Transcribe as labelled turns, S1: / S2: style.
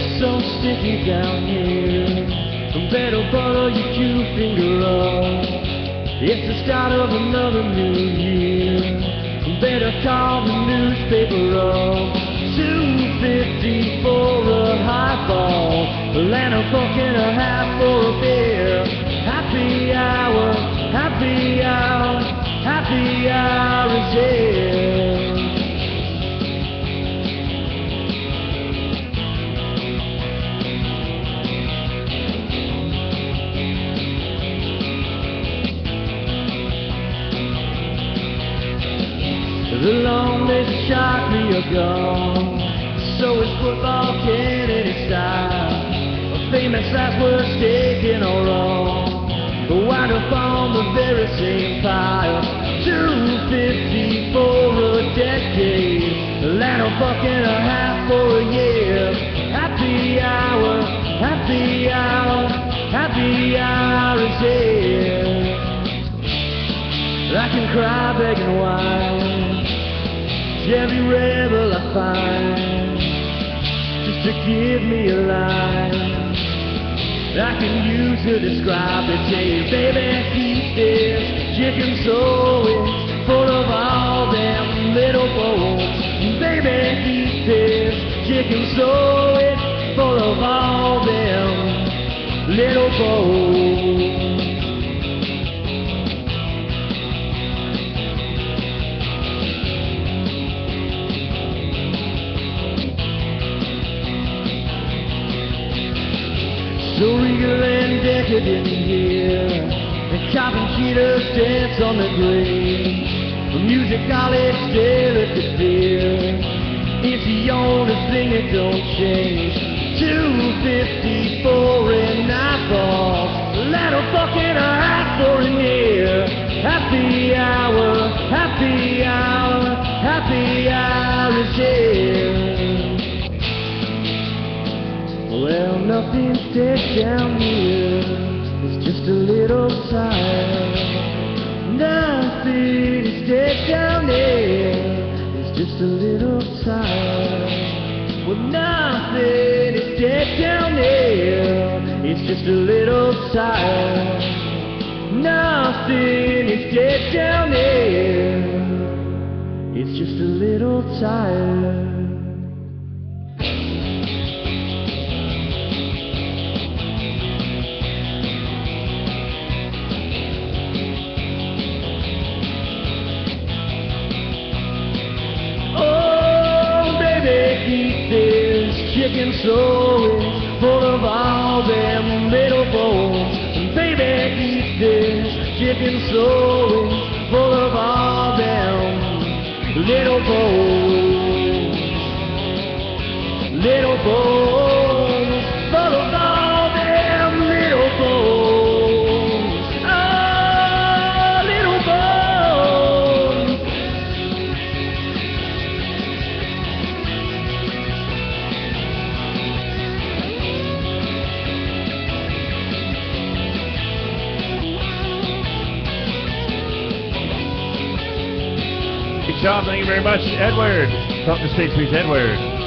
S1: so sticky down here. Better butter your cue finger off. It's the start of another new year. Better call the newspaper off. $2.50 for a highball, and a buck and a half for a beer. Happy hour, happy hour, happy hour is here. The long days of Shockley are gone, so is football Kennedy style. Famous as were taken or wrong, wind up on the very same pile. $2.50 for a decade, and a buck and a half for a year. Happy hour, happy hour, happy hour is here. I can cry begging wine, every rebel I find, just to give me a line I can use to describe it. Say, baby, keep this chicken sandwich full of all them little bones. Baby, keep this chicken sandwich full of all them little bones. So regal and decadent here, the cop and cheaters dance on the grave. The music college delicate. It's the only thing that don't change. $2.50 for an eyeball, and a buck and a half for a year. Happy hour, happy hour, happy hour is here. Well, nothing's dead down here, it's just a little tired. Nothing is dead down there, it's just a little tired. Well, nothing is dead down there, it's just a little tired. Nothing is dead down there, it's just a little tired. Keep this chicken sandwich full of all them little bones. And baby, keep this chicken sandwich full of all them little bones. Little bones, full of all them little bones. Oh, little bones.
S2: Good job, thank you very much, Edward. Talk to State Street's Edward.